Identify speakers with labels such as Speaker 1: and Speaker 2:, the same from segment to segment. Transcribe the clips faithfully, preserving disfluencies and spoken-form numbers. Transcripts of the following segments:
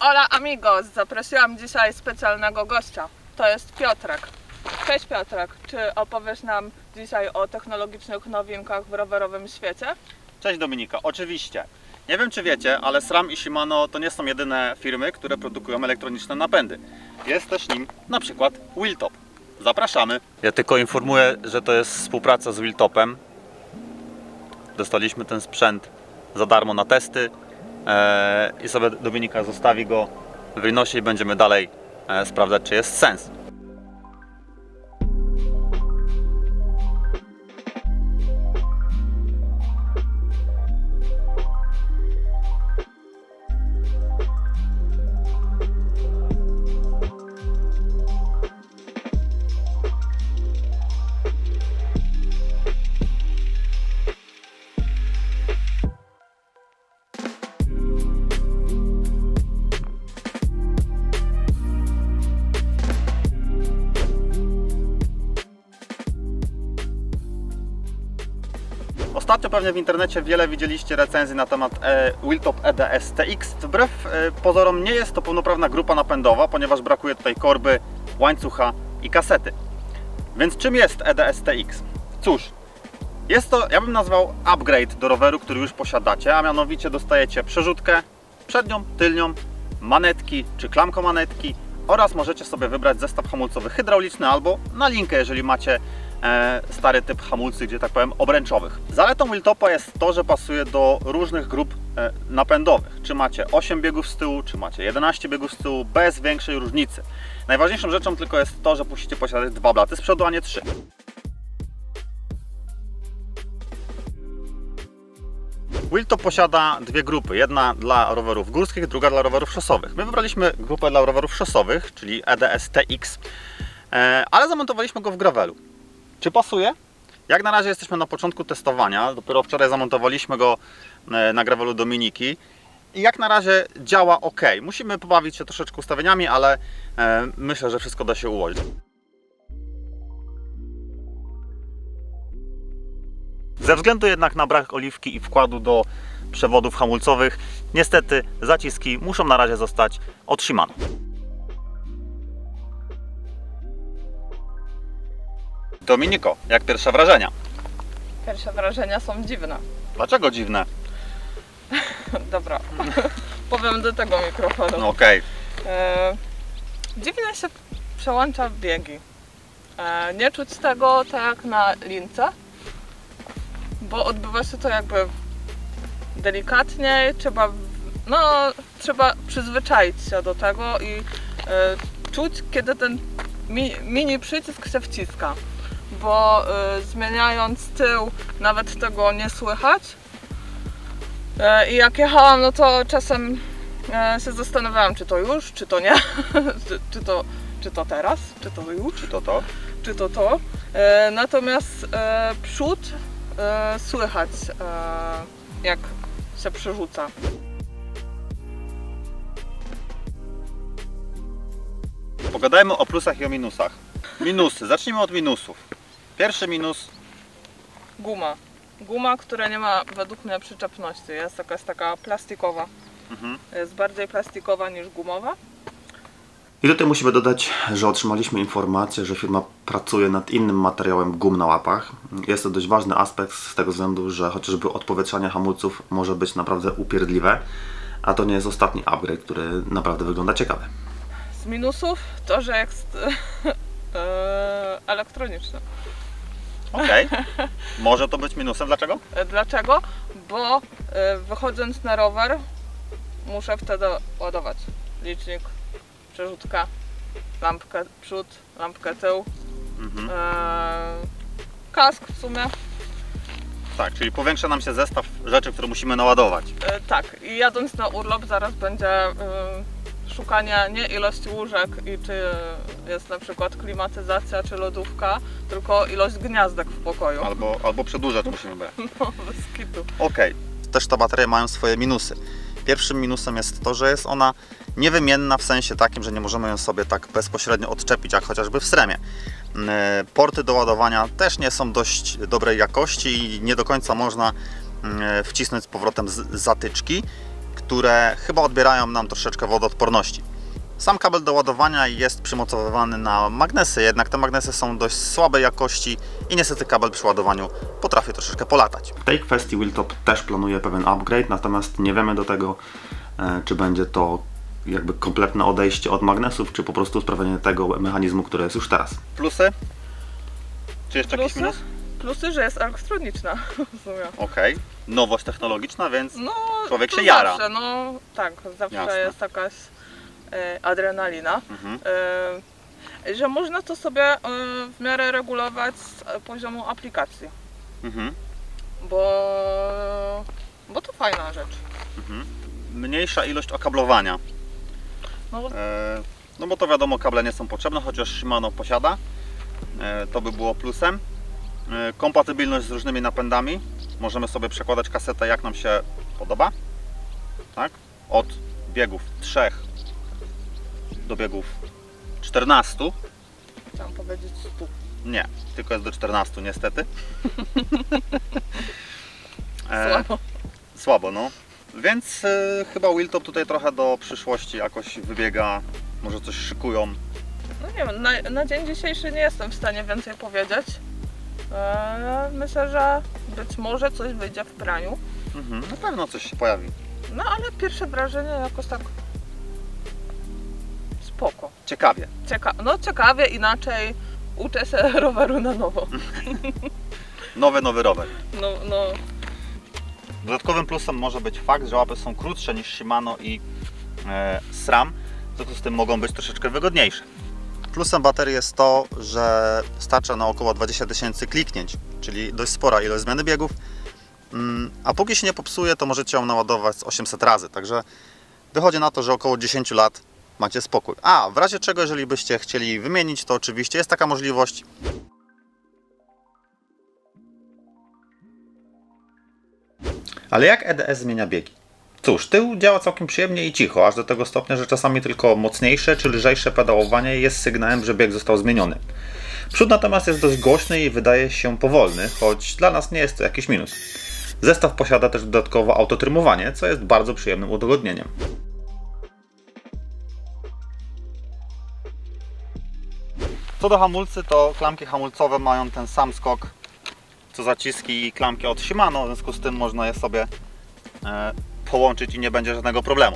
Speaker 1: Hola amigos, zaprosiłam dzisiaj specjalnego gościa. To jest Piotrek. Cześć Piotrek, czy opowiesz nam dzisiaj o technologicznych nowinkach w rowerowym świecie?
Speaker 2: Cześć Dominika, oczywiście. Nie wiem czy wiecie, ale SRAM i Shimano to nie są jedyne firmy, które produkują elektroniczne napędy. Jest też nim na przykład Wheeltop. Zapraszamy. Ja tylko informuję, że to jest współpraca z Wheeltopem. Dostaliśmy ten sprzęt za darmo na testy eee, i sobie Dominika zostawi go w Rhinosie i będziemy dalej e, sprawdzać, czy jest sens. Ostatnio pewnie w internecie wiele widzieliście recenzji na temat e, Wheeltop E D S T X. Wbrew e, pozorom nie jest to pełnoprawna grupa napędowa, ponieważ brakuje tutaj korby, łańcucha i kasety. Więc czym jest E D S T X? Cóż, jest to, ja bym nazwał, upgrade do roweru, który już posiadacie, a mianowicie dostajecie przerzutkę przednią, tylnią, manetki czy klamkomanetki oraz możecie sobie wybrać zestaw hamulcowy hydrauliczny albo na linkę, jeżeli macie e, stary typ hamulcy, gdzie tak powiem obręczowych. Zaletą Wheeltopa jest to, że pasuje do różnych grup e, napędowych. Czy macie osiem biegów z tyłu, czy macie jedenaście biegów z tyłu, bez większej różnicy. Najważniejszą rzeczą tylko jest to, że musicie posiadać dwa blaty z przodu, a nie trzy. Wheeltop posiada dwie grupy, jedna dla rowerów górskich, druga dla rowerów szosowych. My wybraliśmy grupę dla rowerów szosowych, czyli E D S T X, ale zamontowaliśmy go w gravelu. Czy pasuje? Jak na razie jesteśmy na początku testowania, dopiero wczoraj zamontowaliśmy go na gravelu Dominiki i jak na razie działa ok. Musimy pobawić się troszeczkę ustawieniami, ale myślę, że wszystko da się ułożyć. Ze względu jednak na brak oliwki i wkładu do przewodów hamulcowych, niestety zaciski muszą na razie zostać od Shimano. Dominiko, jak pierwsze wrażenia?
Speaker 1: Pierwsze wrażenia są dziwne.
Speaker 2: Dlaczego dziwne?
Speaker 1: Dobra, powiem do tego mikrofonu.
Speaker 2: No okej.
Speaker 1: E, dziwnie się przełącza biegi. E, nie czuć tego tak jak na lince, bo odbywa się to jakby delikatniej, trzeba, no, trzeba przyzwyczaić się do tego i y, czuć, kiedy ten mi, mini przycisk się wciska, bo y, zmieniając tył nawet tego nie słychać y, i jak jechałam, no to czasem y, się zastanawiałam, czy to już, czy to nie, czy, czy, to, czy to teraz, czy to już,
Speaker 2: Czy to to?
Speaker 1: czy to to, y, natomiast y, przód Yy, słychać, yy, jak się przerzuca.
Speaker 2: Pogadajmy o plusach i o minusach. Minusy. Zacznijmy od minusów. Pierwszy minus.
Speaker 1: Guma. Guma, która nie ma według mnie przyczepności. Jest jakaś taka plastikowa. Mhm. Jest bardziej plastikowa niż gumowa.
Speaker 3: I tutaj musimy dodać, że otrzymaliśmy informację, że firma pracuje nad innym materiałem gum na łapach. Jest to dość ważny aspekt z tego względu, że chociażby odpowietrzanie hamulców może być naprawdę upierdliwe, a to nie jest ostatni upgrade, który naprawdę wygląda ciekawie.
Speaker 1: Z minusów to, że jest yy, elektroniczny.
Speaker 2: Okej. Okay. Może to być minusem. Dlaczego?
Speaker 1: Dlaczego? Bo yy, wychodząc na rower muszę wtedy ładować licznik, przerzutka, lampkę przód, lampkę tył, mhm. eee, kask w sumie.
Speaker 2: Tak, czyli powiększa nam się zestaw rzeczy, które musimy naładować.
Speaker 1: E, tak, i jadąc na urlop zaraz będzie e, szukanie nie ilości łóżek i czy jest na przykład klimatyzacja czy lodówka, tylko ilość gniazdek w pokoju.
Speaker 2: Albo, albo przedłużać musimy brać.
Speaker 1: No, bez kitu.
Speaker 2: Okej, okay. Też te baterie mają swoje minusy. Pierwszym minusem jest to, że jest ona niewymienna w sensie takim, że nie możemy ją sobie tak bezpośrednio odczepić, jak chociażby w SRAMie. Porty do ładowania też nie są dość dobrej jakości i nie do końca można wcisnąć z powrotem z zatyczki. które chyba odbierają nam troszeczkę wodoodporności. Sam kabel do ładowania jest przymocowywany na magnesy, jednak te magnesy są dość słabej jakości i niestety kabel przy ładowaniu potrafi troszeczkę polatać.
Speaker 3: W tej kwestii Wiltop też planuje pewien upgrade, natomiast nie wiemy do tego, czy będzie to jakby kompletne odejście od magnesów, czy po prostu usprawnienie tego mechanizmu, który jest już teraz.
Speaker 2: Plusy? Czy jeszcze jakiś
Speaker 1: Plusy?
Speaker 2: minus?
Speaker 1: Plusy, że jest elektroniczna w sumie.
Speaker 2: Okej, okay. Nowość technologiczna, więc
Speaker 1: No,
Speaker 2: człowiek
Speaker 1: to
Speaker 2: się jara.
Speaker 1: Zawsze, no tak, zawsze
Speaker 2: Jasne.
Speaker 1: jest jakaś e, adrenalina.
Speaker 2: Mhm.
Speaker 1: E, że można to sobie e, w miarę regulować z poziomu aplikacji,
Speaker 2: Mhm.
Speaker 1: bo, bo to fajna rzecz.
Speaker 2: Mhm. Mniejsza ilość okablowania.
Speaker 1: No,
Speaker 2: E, no bo to wiadomo, kable nie są potrzebne, chociaż Shimano posiada. E, to by było plusem. E, kompatybilność z różnymi napędami. Możemy sobie przekładać kasetę jak nam się podoba. Tak? Od biegów trzech do biegów czternastu.
Speaker 1: chciałam powiedzieć stu.
Speaker 2: Nie, tylko jest do czternastu niestety. E,
Speaker 1: Słabo.
Speaker 2: Słabo, no. Więc y, chyba Wiltop tutaj trochę do przyszłości jakoś wybiega, może coś szykują.
Speaker 1: No nie wiem, na, na dzień dzisiejszy nie jestem w stanie więcej powiedzieć. Eee, myślę, że być może coś wyjdzie w praniu.
Speaker 2: Mhm, na pewno coś się pojawi.
Speaker 1: No ale pierwsze wrażenie jakoś tak spoko.
Speaker 2: Ciekawie.
Speaker 1: Cieka no ciekawie, inaczej uczę się roweru na nowo.
Speaker 2: Nowy, nowy rower.
Speaker 1: No, no.
Speaker 2: Dodatkowym plusem może być fakt, że łapy są krótsze niż Shimano i e, SRAM, w związku z tym mogą być troszeczkę wygodniejsze. Plusem baterii jest to, że starcza na około dwadzieścia tysięcy kliknięć, czyli dość spora ilość zmiany biegów, mm, a póki się nie popsuje, to możecie ją naładować z osiemset razy, także wychodzi na to, że około dziesięć lat macie spokój. A w razie czego, jeżeli byście chcieli wymienić, to oczywiście jest taka możliwość. Ale jak E D S zmienia biegi? Cóż, tył działa całkiem przyjemnie i cicho, aż do tego stopnia, że czasami tylko mocniejsze czy lżejsze pedałowanie jest sygnałem, że bieg został zmieniony. Przód natomiast jest dość głośny i wydaje się powolny, choć dla nas nie jest to jakiś minus. Zestaw posiada też dodatkowo autotrymowanie, co jest bardzo przyjemnym udogodnieniem. Co do hamulcy, to klamki hamulcowe mają ten sam skok co zaciski i klamki od Shimano, w związku z tym można je sobie e, połączyć i nie będzie żadnego problemu.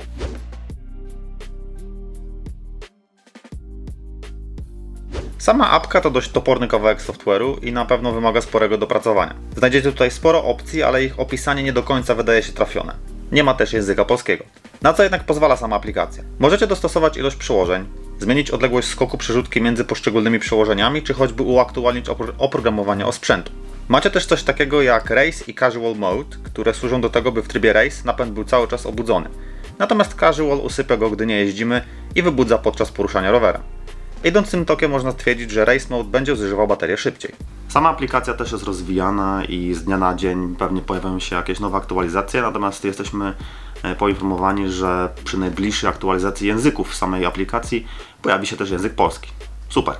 Speaker 2: Sama apka to dość toporny kawałek software'u i na pewno wymaga sporego dopracowania. Znajdziecie tutaj sporo opcji, ale ich opisanie nie do końca wydaje się trafione. Nie ma też języka polskiego. Na co jednak pozwala sama aplikacja? Możecie dostosować ilość przełożeń, zmienić odległość skoku przerzutki między poszczególnymi przełożeniami, czy choćby uaktualnić opro oprogramowanie osprzętu. Macie też coś takiego jak Race i Casual Mode, które służą do tego, by w trybie Race napęd był cały czas obudzony. Natomiast Casual usypia go, gdy nie jeździmy i wybudza podczas poruszania rowera. Idąc tym tokiem można stwierdzić, że Race Mode będzie zużywał baterię szybciej.
Speaker 3: Sama aplikacja też jest rozwijana i z dnia na dzień pewnie pojawią się jakieś nowe aktualizacje, natomiast jesteśmy poinformowani, że przy najbliższej aktualizacji języków samej aplikacji pojawi się też język polski. Super!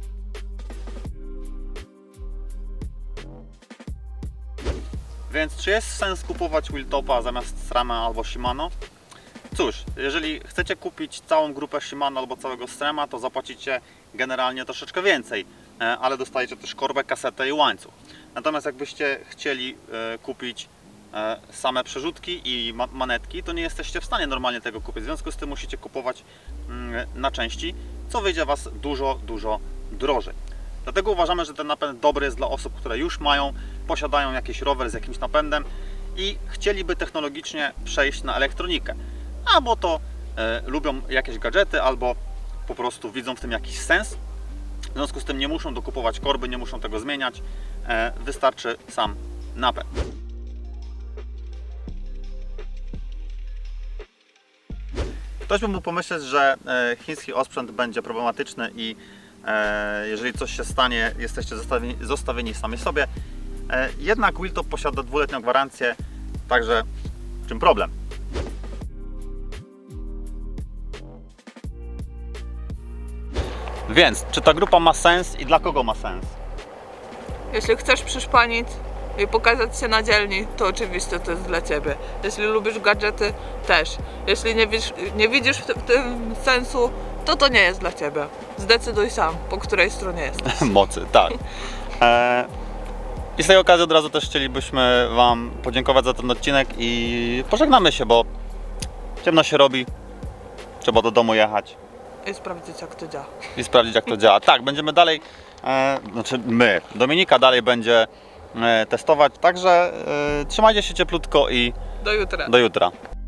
Speaker 2: Więc czy jest sens kupować Wiltopa zamiast SRAMa albo Shimano? Cóż, jeżeli chcecie kupić całą grupę Shimano albo całego SRAMa, to zapłacicie generalnie troszeczkę więcej, ale dostajecie też korbę, kasetę i łańcuch. Natomiast jakbyście chcieli kupić same przerzutki i manetki, to nie jesteście w stanie normalnie tego kupić. W związku z tym musicie kupować na części, co wyjdzie Was dużo, dużo drożej. Dlatego uważamy, że ten napęd dobry jest dla osób, które już mają, posiadają jakiś rower z jakimś napędem i chcieliby technologicznie przejść na elektronikę. Albo to e, lubią jakieś gadżety, albo po prostu widzą w tym jakiś sens. W związku z tym nie muszą dokupować korby, nie muszą tego zmieniać. E, wystarczy sam napęd. Ktoś by mógł pomyśleć, że e, chiński osprzęt będzie problematyczny i e, jeżeli coś się stanie, jesteście zostawieni, zostawieni sami sobie. E, jednak Wiltop posiada dwuletnią gwarancję, także w czym problem? Więc, czy ta grupa ma sens i dla kogo ma sens?
Speaker 1: Jeśli chcesz przyszpanić i pokazać się na dzielni, to oczywiście to jest dla Ciebie. Jeśli lubisz gadżety, też. Jeśli nie widzisz, nie widzisz w tym- w tym sensu, to to nie jest dla Ciebie. Zdecyduj sam, po której stronie jesteś.
Speaker 2: Mocy, tak. E, I z tej okazji od razu też chcielibyśmy Wam podziękować za ten odcinek i pożegnamy się, bo ciemno się robi, trzeba do domu jechać
Speaker 1: I sprawdzić, jak to działa.
Speaker 2: i sprawdzić, jak to działa. Tak, będziemy dalej, e, znaczy my, Dominika dalej będzie e, testować, także e, trzymajcie się cieplutko i
Speaker 1: Do jutra.
Speaker 2: do jutra.